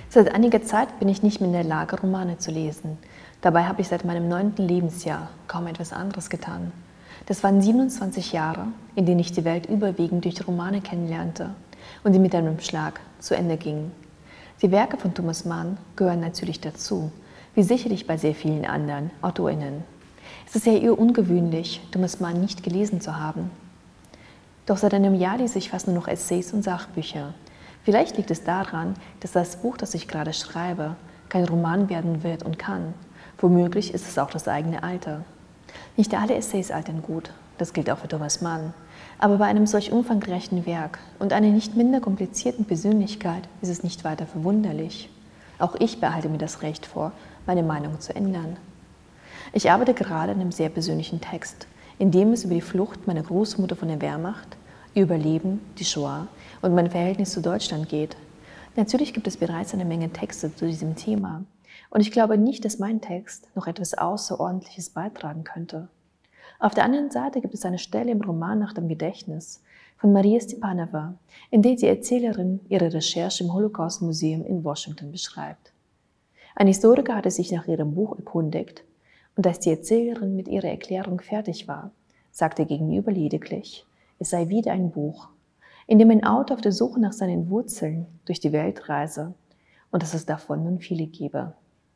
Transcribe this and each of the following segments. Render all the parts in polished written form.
Seit einiger Zeit bin ich nicht mehr in der Lage, Romane zu lesen. Dabei habe ich seit meinem 9. Lebensjahr kaum etwas anderes getan. Das waren 27 Jahre, in denen ich die Welt überwiegend durch Romane kennenlernte und die mit einem Schlag zu Ende gingen. Die Werke von Thomas Mann gehören natürlich dazu, wie sicherlich bei sehr vielen anderen AutorInnen. Es ist ja eher ungewöhnlich, Thomas Mann nicht gelesen zu haben. Doch seit einem Jahr lese ich fast nur noch Essays und Sachbücher. Vielleicht liegt es daran, dass das Buch, das ich gerade schreibe, kein Roman werden wird und kann. Womöglich ist es auch das eigene Alter. Nicht alle Essays altern gut, das gilt auch für Thomas Mann. Aber bei einem solch umfangreichen Werk und einer nicht minder komplizierten Persönlichkeit ist es nicht weiter verwunderlich. Auch ich behalte mir das Recht vor, meine Meinung zu ändern. Ich arbeite gerade an einem sehr persönlichen Text, in dem es über die Flucht meiner Großmutter von der Wehrmacht, ihr Überleben, die Shoah und mein Verhältnis zu Deutschland geht. Natürlich gibt es bereits eine Menge Texte zu diesem Thema. Und ich glaube nicht, dass mein Text noch etwas Außerordentliches beitragen könnte. Auf der anderen Seite gibt es eine Stelle im Roman Nach dem Gedächtnis von Maria Stepanova, in der die Erzählerin ihre Recherche im Holocaust-Museum in Washington beschreibt. Ein Historiker hatte sich nach ihrem Buch erkundigt und als die Erzählerin mit ihrer Erklärung fertig war, sagte Gegenüber lediglich, es sei wieder ein Buch, in dem ein Autor auf der Suche nach seinen Wurzeln durch die Welt reise und dass es davon nun viele gebe.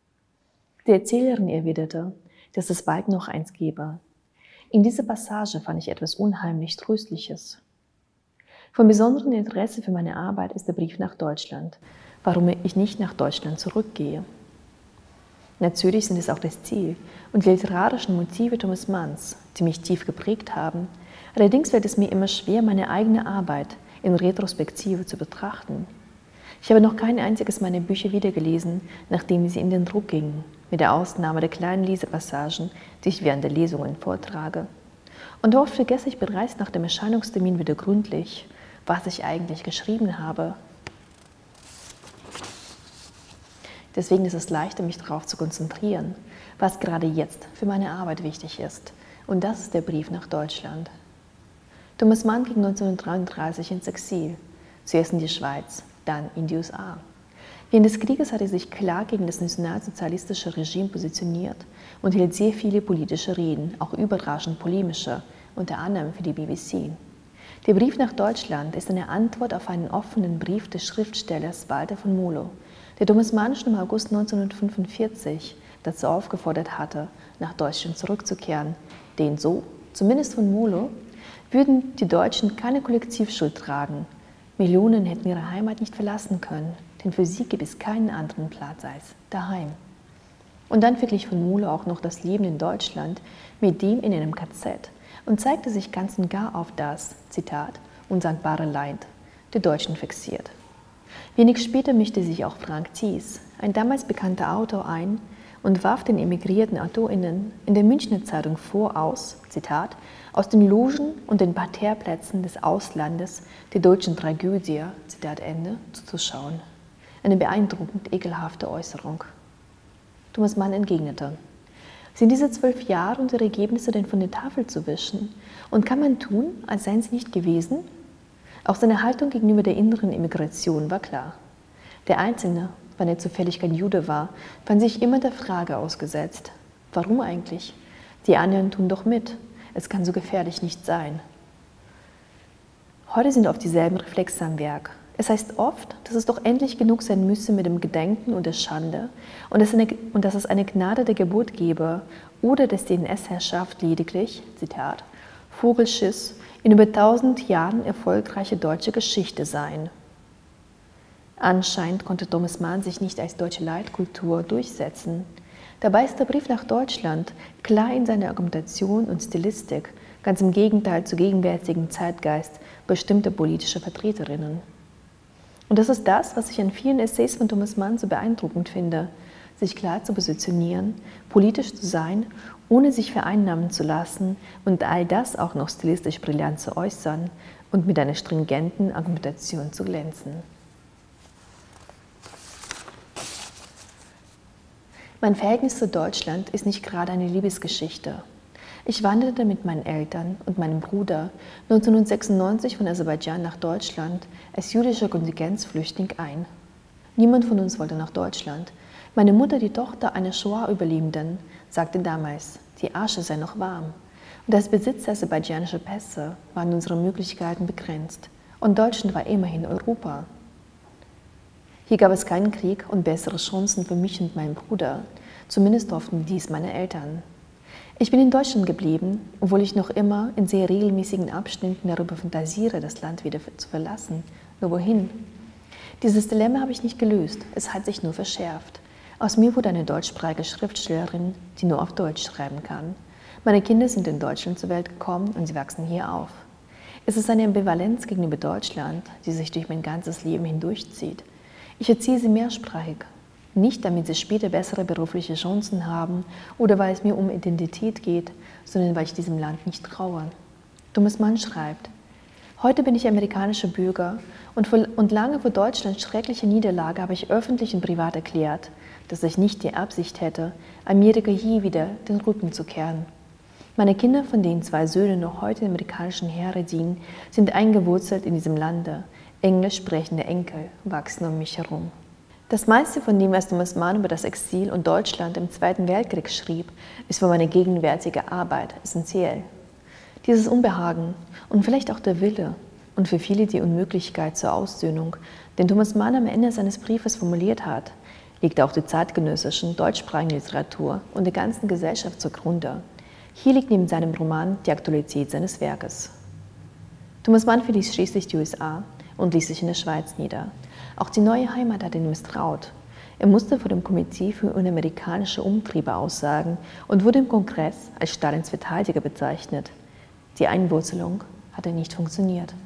Die Erzählerin erwiderte, dass es bald noch eins gebe. In dieser Passage fand ich etwas unheimlich Tröstliches. Von besonderem Interesse für meine Arbeit ist der Brief nach Deutschland, warum ich nicht nach Deutschland zurückgehe. Natürlich sind es auch das Ziel und die literarischen Motive Thomas Manns, die mich tief geprägt haben. Allerdings fällt es mir immer schwer, meine eigene Arbeit in Retrospektive zu betrachten. Ich habe noch kein einziges meiner Bücher wiedergelesen, nachdem sie in den Druck gingen, mit der Ausnahme der kleinen Lesepassagen, die ich während der Lesungen vortrage. Und oft vergesse ich bereits nach dem Erscheinungstermin wieder gründlich, was ich eigentlich geschrieben habe. Deswegen ist es leichter, mich darauf zu konzentrieren, was gerade jetzt für meine Arbeit wichtig ist. Und das ist der Brief nach Deutschland. Thomas Mann ging 1933 ins Exil, zuerst in die Schweiz, dann in die USA. Während des Krieges hat er sich klar gegen das nationalsozialistische Regime positioniert und hielt sehr viele politische Reden, auch überraschend polemische, unter anderem für die BBC. Der Brief nach Deutschland ist eine Antwort auf einen offenen Brief des Schriftstellers Walter von Molo, der Thomas Mann schon im August 1945 dazu aufgefordert hatte, nach Deutschland zurückzukehren, denn so, zumindest von Molo, würden die Deutschen keine Kollektivschuld tragen. Millionen hätten ihre Heimat nicht verlassen können, denn für sie gibt es keinen anderen Platz als daheim. Und dann verglich von Molo auch noch das Leben in Deutschland mit dem in einem KZ und zeigte sich ganz und gar auf das, Zitat, unsagbare Leid der Deutschen fixiert. Wenig später mischte sich auch Frank Thies, ein damals bekannter Autor, ein und warf den emigrierten AutorInnen in der Münchner Zeitung vor, Zitat, aus den Logen und den Parterreplätzen des Auslandes der deutschen Tragödie, Zitat Ende, zuzuschauen. Eine beeindruckend ekelhafte Äußerung. Thomas Mann entgegnete, sind diese 12 Jahre und ihre Ergebnisse denn von der Tafel zu wischen? Und kann man tun, als seien sie nicht gewesen? Auch seine Haltung gegenüber der inneren Immigration war klar. Der Einzelne, wenn er zufällig kein Jude war, fand sich immer der Frage ausgesetzt, warum eigentlich? Die anderen tun doch mit, es kann so gefährlich nicht sein. Heute sind oft dieselben Reflexe am Werk. Es heißt oft, dass es doch endlich genug sein müsse mit dem Gedenken und der Schande und dass es eine Gnade der Geburt gebe oder dass die NS-Herrschaft lediglich, Zitat, Vogelschiss in über 1000 Jahren erfolgreiche deutsche Geschichte seien. Anscheinend konnte Thomas Mann sich nicht als deutsche Leitkultur durchsetzen. Dabei ist der Brief nach Deutschland klar in seiner Argumentation und Stilistik, ganz im Gegenteil zu gegenwärtigen Zeitgeist bestimmter politischer Vertreterinnen. Und das ist das, was ich an vielen Essays von Thomas Mann so beeindruckend finde, sich klar zu positionieren, politisch zu sein, ohne sich vereinnahmen zu lassen und all das auch noch stilistisch brillant zu äußern und mit einer stringenten Argumentation zu glänzen. Mein Verhältnis zu Deutschland ist nicht gerade eine Liebesgeschichte. Ich wanderte mit meinen Eltern und meinem Bruder 1996 von Aserbaidschan nach Deutschland als jüdischer Kontingenzflüchtling ein. Niemand von uns wollte nach Deutschland. Meine Mutter, die Tochter eines Shoah-Überlebenden, sagte damals, die Asche sei noch warm. Und als Besitzer aserbaidschanischer Pässe waren unsere Möglichkeiten begrenzt. Und Deutschland war immerhin Europa. Hier gab es keinen Krieg und bessere Chancen für mich und meinen Bruder. Zumindest hofften dies meine Eltern. Ich bin in Deutschland geblieben, obwohl ich noch immer in sehr regelmäßigen Abständen darüber fantasiere, das Land wieder zu verlassen. Nur wohin? Dieses Dilemma habe ich nicht gelöst, es hat sich nur verschärft. Aus mir wurde eine deutschsprachige Schriftstellerin, die nur auf Deutsch schreiben kann. Meine Kinder sind in Deutschland zur Welt gekommen und sie wachsen hier auf. Es ist eine Ambivalenz gegenüber Deutschland, die sich durch mein ganzes Leben hindurchzieht. Ich erziehe sie mehrsprachig. Nicht, damit sie später bessere berufliche Chancen haben oder weil es mir um Identität geht, sondern weil ich diesem Land nicht traue. Thomas Mann schreibt, heute bin ich amerikanischer Bürger und lange vor Deutschlands schrecklicher Niederlage habe ich öffentlich und privat erklärt, dass ich nicht die Absicht hätte, Amerika je wieder den Rücken zu kehren. Meine Kinder, von denen 2 Söhne noch heute im amerikanischen Heere dienen, sind eingewurzelt in diesem Lande. Englisch sprechende Enkel wachsen um mich herum. Das meiste von dem, was Thomas Mann über das Exil und Deutschland im Zweiten Weltkrieg schrieb, ist für meine gegenwärtige Arbeit essentiell. Dieses Unbehagen und vielleicht auch der Wille und für viele die Unmöglichkeit zur Aussöhnung, den Thomas Mann am Ende seines Briefes formuliert hat, liegt auch der zeitgenössischen deutschsprachigen Literatur und der ganzen Gesellschaft zugrunde. Hier liegt neben seinem Roman die Aktualität seines Werkes. Thomas Mann verließ schließlich die USA und ließ sich in der Schweiz nieder. Auch die neue Heimat hat ihn misstraut. Er musste vor dem Komitee für unamerikanische Umtriebe aussagen und wurde im Kongress als Stalins Verteidiger bezeichnet. Die Einwurzelung hatte nicht funktioniert.